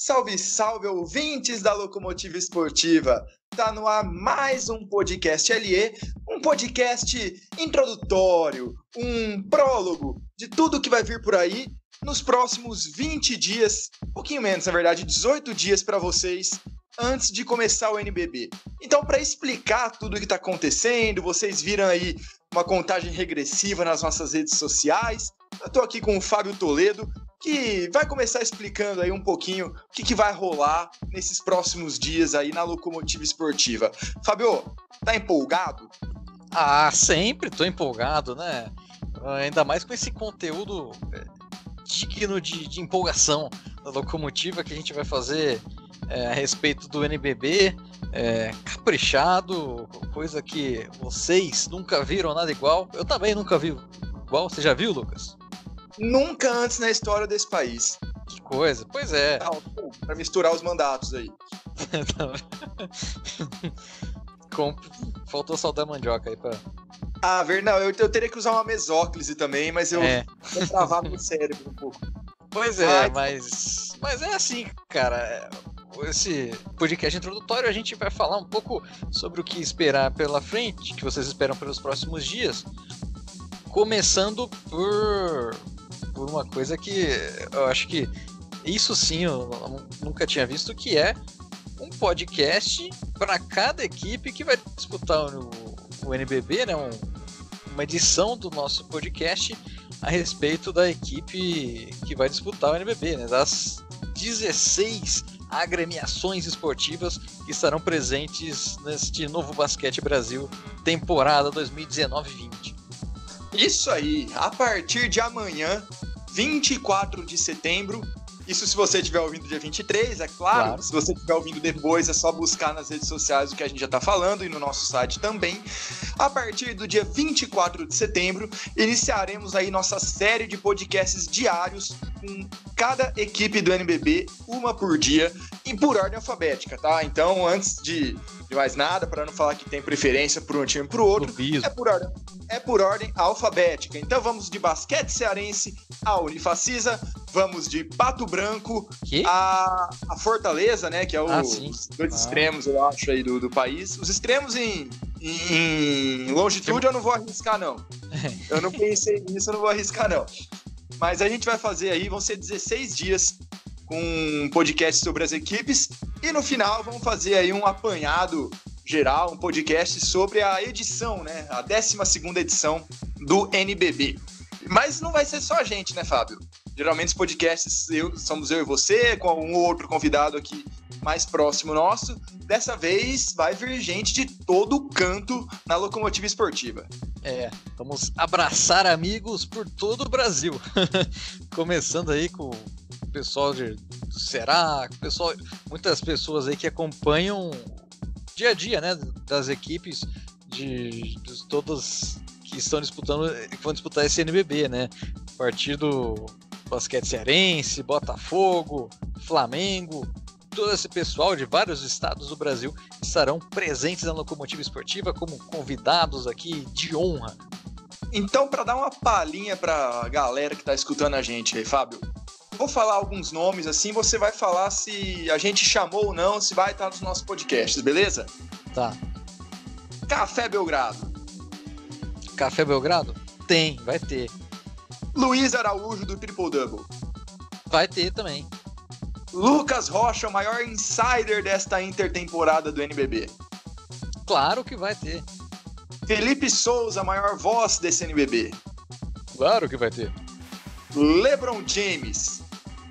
Salve, salve, ouvintes da Locomotiva Esportiva! Tá no ar mais um podcast LE, um podcast introdutório, um prólogo de tudo que vai vir por aí nos próximos 20 dias, um pouquinho menos, na verdade, 18 dias para vocês, antes de começar o NBB. Então, para explicar tudo o que está acontecendo, vocês viram aí uma contagem regressiva nas nossas redes sociais. Eu estou aqui com o Fábio Toledo, que vai começar explicando aí um pouquinho o que vai rolar nesses próximos dias aí na Locomotiva Esportiva. Fábio, tá empolgado? Ah, sempre tô empolgado, né? Ainda mais com esse conteúdo digno de empolgação da Locomotiva que a gente vai fazer a respeito do NBB, caprichado, coisa que vocês nunca viram nada igual. Eu também nunca vi igual. Você já viu, Lucas? Nunca antes na história desse país. Que coisa, pois é. Pra misturar os mandatos aí. Faltou saltar mandioca aí pra... Ah, verdade, eu teria que usar uma mesóclise também, mas eu vou travar meu cérebro um pouco. Pois é, mas é assim, cara. Esse podcast introdutório a gente vai falar um pouco sobre o que esperar pela frente, que vocês esperam pelos próximos dias. Começando por uma coisa que eu acho que isso sim eu nunca tinha visto, que é um podcast para cada equipe que vai disputar o NBB, né? Uma edição do nosso podcast a respeito da equipe que vai disputar o NBB, né? Das 16 agremiações esportivas que estarão presentes neste Novo Basquete Brasil temporada 2019-20. Isso aí, a partir de amanhã, 24 de setembro, isso se você estiver ouvindo dia 23, é claro. Se você estiver ouvindo depois, é só buscar nas redes sociais o que a gente já está falando e no nosso site também. A partir do dia 24 de setembro, iniciaremos aí nossa série de podcasts diários com cada equipe do NBB, uma por dia e por ordem alfabética, tá? Então, antes de mais nada, para não falar que tem preferência por um time para o outro, é por ordem alfabética. Então, vamos de basquete cearense a Unifacisa, vamos de Pato Branco a Fortaleza, né? Que é os dois extremos, eu acho, aí do país. Os extremos em longitude eu não vou arriscar, não. Eu não pensei nisso, eu não vou arriscar, não. Mas a gente vai fazer aí, vão ser 16 dias com um podcast sobre as equipes. E no final vamos fazer aí um apanhado geral, um podcast sobre a edição, né? A 12ª edição do NBB. Mas não vai ser só a gente, né, Fábio? Geralmente os podcasts somos eu e você, com um ou outro convidado aqui mais próximo nosso. Dessa vez vai vir gente de todo canto na Locomotiva Esportiva. Vamos abraçar amigos por todo o Brasil. Começando aí com o pessoal do Ceará, muitas pessoas aí que acompanham dia a dia, né, das equipes de todas que estão disputando, que vão disputar esse NBB, né? A partir do basquete cearense, Botafogo, Flamengo, todo esse pessoal de vários estados do Brasil estarão presentes na Locomotiva Esportiva como convidados aqui de honra. Então, para dar uma palhinha para a galera que está escutando a gente aí, Fábio, vou falar alguns nomes assim, você vai falar se a gente chamou ou não, se vai estar nos nossos podcasts, beleza? Tá. Café Belgrado. Café Belgrado? Vai ter. Luiz Araújo do Triple Double. Vai ter também. Lucas Rocha, o maior insider desta intertemporada do NBB. Claro que vai ter. Felipe Souza, a maior voz desse NBB. Claro que vai ter. LeBron James.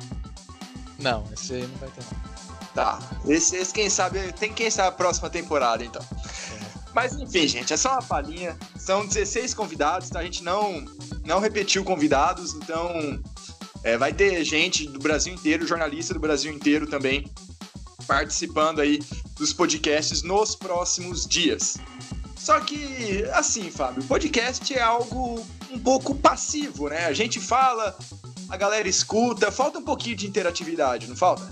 Não, esse aí não vai ter não. Tá, esse quem sabe a próxima temporada então. Mas enfim, gente, é só uma palhinha. São 16 convidados, tá? A gente não repetiu convidados, então vai ter gente do Brasil inteiro, jornalista do Brasil inteiro também participando aí dos podcasts nos próximos dias. Só que, assim, Fábio, o podcast é algo um pouco passivo, né? A gente fala, a galera escuta, falta um pouquinho de interatividade, não falta?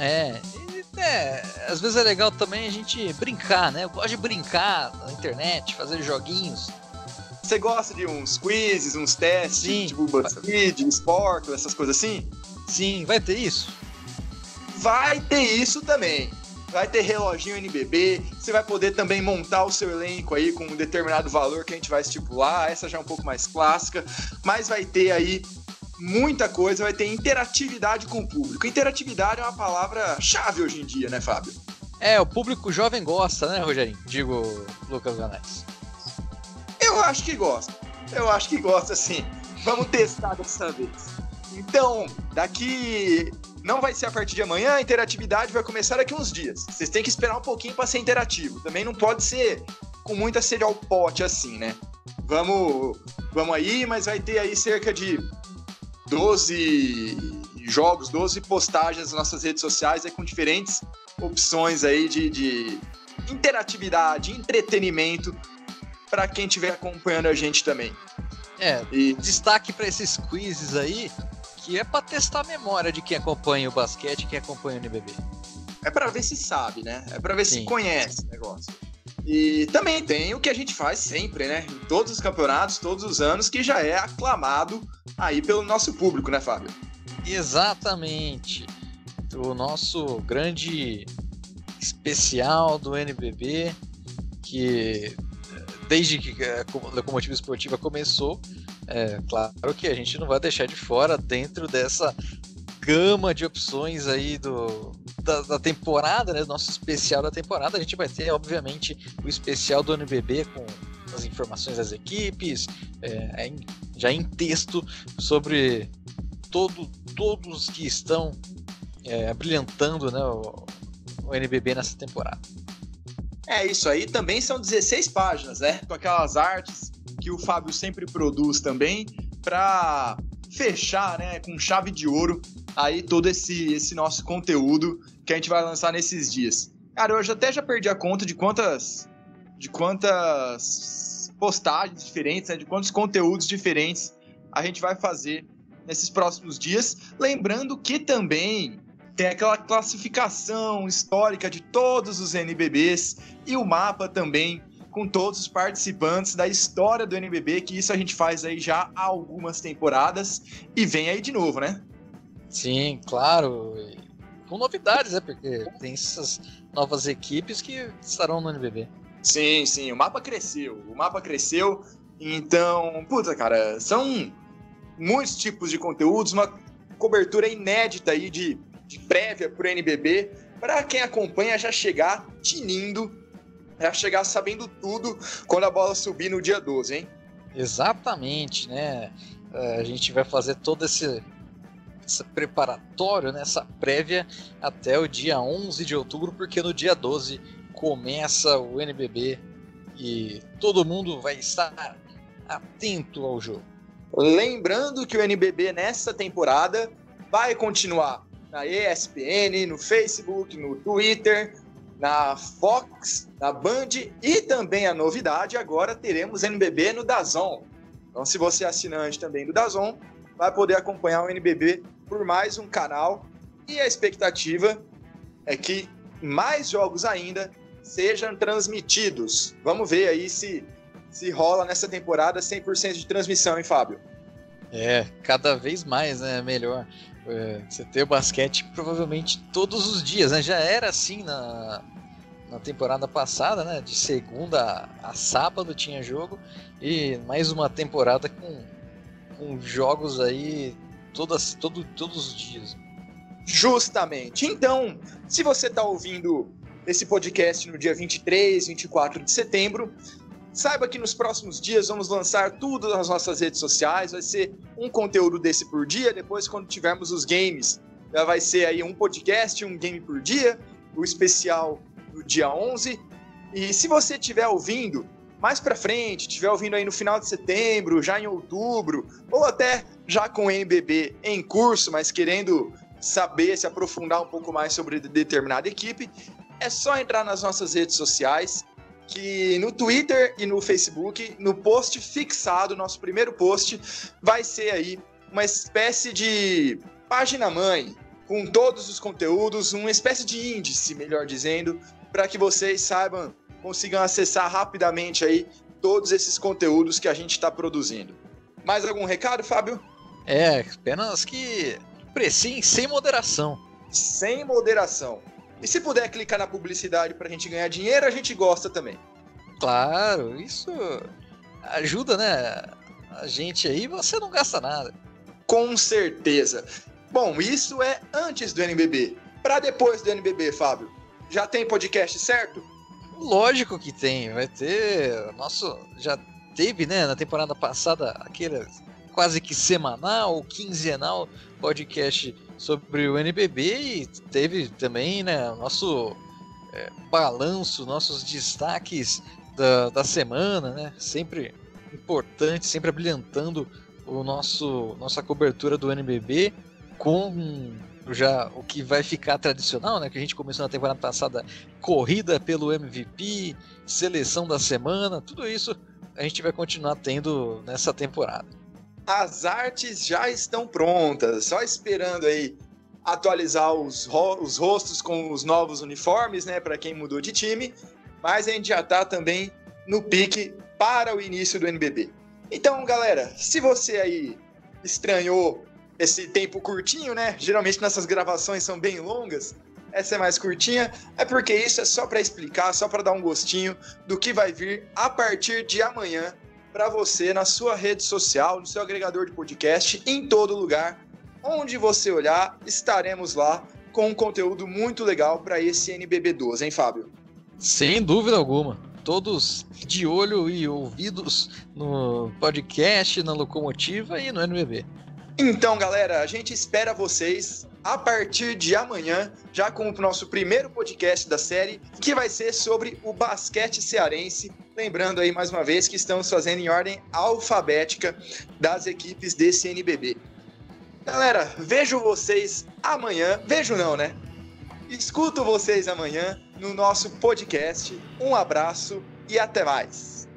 Às vezes é legal também a gente brincar, né? Eu gosto de brincar na internet, fazer joguinhos. Você gosta de uns quizzes, uns testes, tipo BuzzFeed, Sport, essas coisas assim? Sim, vai ter isso? vai ter isso também. Vai ter reloginho NBB, você vai poder também montar o seu elenco aí com um determinado valor que a gente vai estipular, essa já é um pouco mais clássica, mas vai ter aí muita coisa, vai ter interatividade com o público. Interatividade é uma palavra-chave hoje em dia, né, Fábio? O público jovem gosta, né, Rogerinho? Digo, Lucas Ganais. Eu acho que gosta sim. Vamos testar dessa vez. Então, daqui... Não vai ser a partir de amanhã, a interatividade vai começar daqui uns dias. Vocês têm que esperar um pouquinho para ser interativo. Também não pode ser com muita sede ao pote assim, né? Vamos aí, mas vai ter aí cerca de 12 jogos, 12 postagens nas nossas redes sociais aí com diferentes opções aí de interatividade, entretenimento para quem estiver acompanhando a gente também. Destaque para esses quizzes aí, que é para testar a memória de quem acompanha o basquete e quem acompanha o NBB. É para ver se sabe, né? É para ver se conhece o negócio. E também tem o que a gente faz sempre, né? Em todos os campeonatos, todos os anos, que já é aclamado aí pelo nosso público, né, Fábio? Exatamente. O nosso grande especial do NBB, que desde que a Locomotiva Esportiva começou, claro que a gente não vai deixar de fora dentro dessa gama de opções aí da temporada, né? Nosso especial da temporada. A gente vai ter, obviamente, o especial do NBB com as informações das equipes, já em texto sobre todos que estão brilhantando, né, o NBB nessa temporada. É isso aí, também são 16 páginas, né? Com aquelas artes que o Fábio sempre produz também, para fechar, né, com chave de ouro aí todo esse nosso conteúdo que a gente vai lançar nesses dias. Cara, eu já perdi a conta de quantas postagens diferentes, né, de quantos conteúdos diferentes a gente vai fazer nesses próximos dias. Lembrando que também tem aquela classificação histórica de todos os NBBs e o mapa também com todos os participantes da história do NBB, que isso a gente faz aí já há algumas temporadas e vem aí de novo, né? Sim, claro. Com novidades, né? Porque tem essas novas equipes que estarão no NBB. Sim, o mapa cresceu. Então, puta, cara, são muitos tipos de conteúdos, uma cobertura inédita aí de prévia pro NBB, para quem acompanha já chegar tinindo, já chegar sabendo tudo quando a bola subir no dia 12, hein? Exatamente, né? A gente vai fazer todo esse preparatório, né? Essa prévia até o dia 11 de outubro, porque no dia 12 começa o NBB e todo mundo vai estar atento ao jogo. Lembrando que o NBB nessa temporada vai continuar na ESPN, no Facebook, no Twitter, na Fox, na Band e também a novidade, agora teremos NBB no DAZN. Então, se você é assinante também do DAZN, vai poder acompanhar o NBB por mais um canal e a expectativa é que mais jogos ainda sejam transmitidos. Vamos ver aí se rola nessa temporada 100% de transmissão, hein, Fábio? Cada vez mais, né? Melhor. Você ter o basquete provavelmente todos os dias, né? Já era assim na temporada passada, né? De segunda a sábado tinha jogo e mais uma temporada com jogos aí todos os dias. Justamente. Então, se você está ouvindo esse podcast no dia 23, 24 de setembro, saiba que nos próximos dias vamos lançar tudo nas nossas redes sociais, vai ser um conteúdo desse por dia, depois quando tivermos os games, já vai ser aí um podcast, um game por dia, o especial do dia 11, e se você estiver ouvindo mais pra frente, estiver ouvindo aí no final de setembro, já em outubro, ou até já com o NBB em curso, mas querendo saber, se aprofundar um pouco mais sobre determinada equipe, é só entrar nas nossas redes sociais, que no Twitter e no Facebook, no post fixado, nosso primeiro post, vai ser aí uma espécie de página-mãe com todos os conteúdos, uma espécie de índice, melhor dizendo, para que vocês consigam acessar rapidamente aí todos esses conteúdos que a gente está produzindo. Mais algum recado, Fábio? Apenas que apreciem sem moderação. sem moderação. E se puder clicar na publicidade pra gente ganhar dinheiro, a gente gosta também. Claro, isso ajuda, né? A gente aí, você não gasta nada. Com certeza. Bom, isso é antes do NBB. Pra depois do NBB, Fábio, já tem podcast certo? Lógico que tem, vai ter. Já teve, né, na temporada passada, aquele quase que semanal, quinzenal podcast sobre o NBB, e teve também, né, o nosso balanço, nossos destaques da semana, né, sempre importante, sempre abrilhantando nossa cobertura do NBB com já o que vai ficar tradicional, né, que a gente começou na temporada passada, corrida pelo MVP, seleção da semana, tudo isso a gente vai continuar tendo nessa temporada. As artes já estão prontas, só esperando aí atualizar os rostos com os novos uniformes, né, para quem mudou de time, mas a gente já tá também no pique para o início do NBB. Então, galera, se você aí estranhou esse tempo curtinho, né, geralmente nossas gravações são bem longas, essa é mais curtinha, é porque isso é só para explicar, só para dar um gostinho do que vai vir a partir de amanhã para você na sua rede social, no seu agregador de podcast, em todo lugar. Onde você olhar, estaremos lá com um conteúdo muito legal para esse NBB12, hein, Fábio? Sem dúvida alguma. Todos de olho e ouvidos no podcast, na locomotiva e no NBB. Então, galera, a gente espera vocês a partir de amanhã, já com o nosso primeiro podcast da série, que vai ser sobre o basquete cearense. Lembrando aí, mais uma vez, que estamos fazendo em ordem alfabética das equipes desse NBB. Galera, vejo vocês amanhã. Vejo não, né? Escuto vocês amanhã no nosso podcast. Um abraço e até mais.